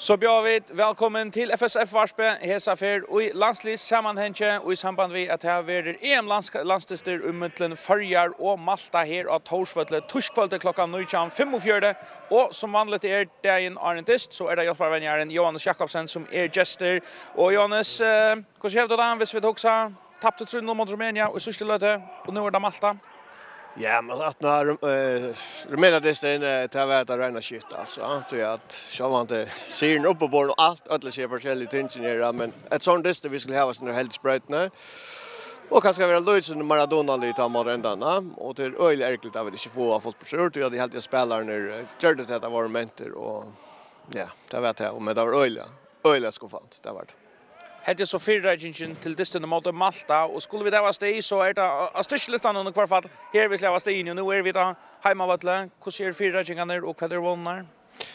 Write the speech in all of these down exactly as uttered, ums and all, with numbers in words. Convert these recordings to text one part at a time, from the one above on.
Så bjør vi velkommen til F S F-varspe, Hesafer, og i landslivssammenhenge, og i samband med at her er E M-landstister ummøttelen Førjar og Malta her av Torsvøtle, torskvølte klokka nitton femogfjøruti, og som vanligt er dagen Arnentist, så er det hjelpervenjeren Johannes Jakobsen som er gestor. Og Johannes, eh, hvordan gjør du det hvis vi tok seg tappte trunnen mot Rumænia og i sørste løte, og nå er det Malta? Ja, men att när uh, Rumänien det är till att det regnar shit alltså. Så att så man det ser upp på bord och allt alla ser forskjelliga tingar men ett sånt dist vi skulle ha oss när helt spraytna. Och kanske vara Luis Maradona lite av ändarna och det är öjligt ärligt att vi inte får fått på kört och det helt jag spelar när körde det att vara mentor och ja, det vet jag men det var öjligt. Öjligt ska fan det var. Hette så fyrräddningen til distan mot Malta, og skulle vi da være steg, så er det av styrkelistan under hver fall. Her vi slår steg inn, og nå er vi da heimavatle. Hvordan er fyrräddningarna, og hva er vunnar?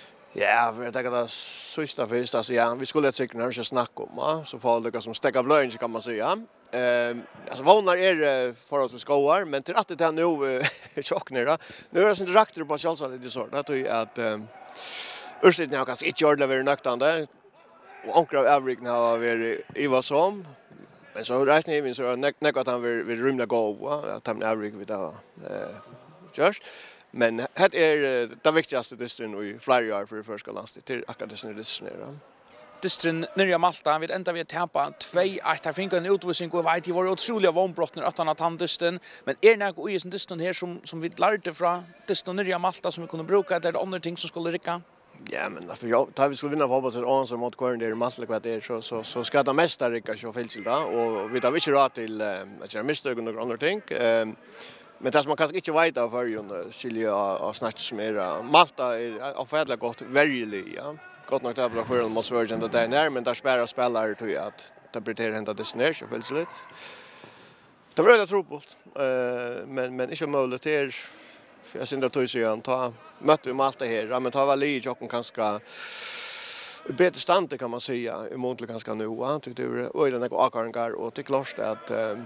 Ja, vi tenker det sista først, altså ja, vi skulle sikkert når vi ikke snakke om, ja. Så får det som stekk av løgn, kan man säga. Eh, alltså vunnar är för oss skoar, men till att det är nu chockner då. Nu är det sån rakter på självsagt det så. Det är att eh ursäkt nu kanske inte gjorde det nöktande. Och ankra Avrik har varit i vad som men så resten även så näck att han vill vill rymla gå att han Avrik vid där eh just men det är det viktigaste distrin i flera år för det första landet till akademiska distrin. Distrin nere Malta vid ända vi tappa två ett har fick en utvisning och vet det var otroligt vånbrottner att han att distrin men är det och i sin distrin här som som vi lärde från distrin nere Malta som vi kunde bruka det är andra ting som skulle rycka. Ja, men för jag tar vi skulle vinna fotboll så ansvar mot kvarn där Malta vad det är så så så ska det mesta rycka så felsilda och vi tar inte råd till att göra misstag och andra ting. Ehm men det som man kanske inte vet av för ju skilja och snacka som är Malta är avfärdla gott verkligen ja. Gott nog att för en måste vara ändå där när men där spelar spelare tror jag att det blir hända det snär så felsilt. Det var det trubbelt. Eh men men inte möjligt är för jag syndar tog sig an ta mötte vi Malta här men ta väl i och kanske bättre stande kan man säga emot ganska nu va tyckte det oj den går akarangar och det klart att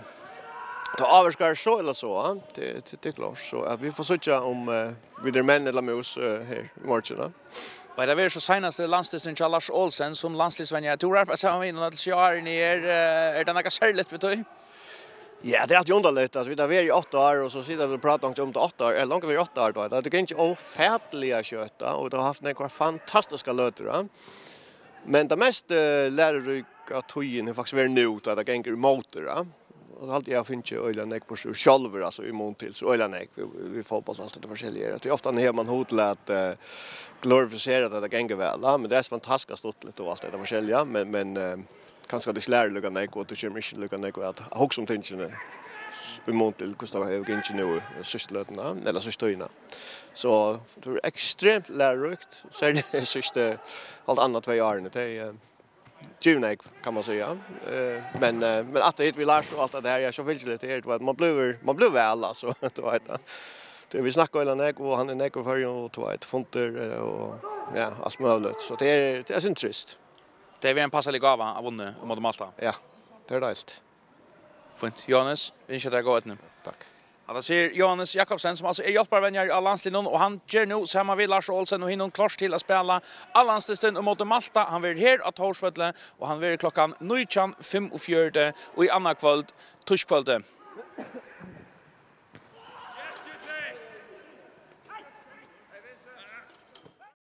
ta avskar så eller så det det klart så att vi får söka om vi der män eller mus här i morgon. Vad det var så senaste landslisten Charles Olsen som landslivsvänja tror jag så han innan att jag är ner är det några särskilt vet du. Ja, det är ju underligt att vi där är i åtta år och så sitter vi och pratar om det åtta år eller långt vi åtta år då. Det är inte ofärtliga köta och det har haft några fantastiska löter. Men det mest lärorika tojen är faktiskt väl nu att det går emot det. Och alltid jag finns ju öjla nek på sig själv alltså emot till så öjla nek vi vi får på allt det forskjellige. Det är ofta när man hotar att uh, glorifiera att det går väl, men det är fantastiskt stort lite och allt det forskjellige, men men uh, kanske det slår lugga nek och det kommer inte lugga nek att hooks om tingen emot till Gustav Evgen nu systerlötna eller systerna. Så det är extremt lärorikt så är det syster allt annat vad gör det är Junek kan man säga. Eh men men att det vi lär så allt det här jag så vill lite är att man blir man blir väl alltså det vet jag. Det vi snackar eller nek och han är nek och för och två ett fonter och ja allt möjligt så det är det är så trist. Det är en passlig gåva av vunne mot Malta. Ja. Det är det allt. Fint. Johannes, vi ska dra gå ut nu. Tack. Han säger Johannes Jakobsen som alltså är hjälparvänner av landslinen och han gör nu samma vid Lars Olsen och hinner klart till att spela alla landslisten mot Malta. Han vill här att Torsvötle och han vill klockan nitton femogfjøruti och i andra kväll torskvällte.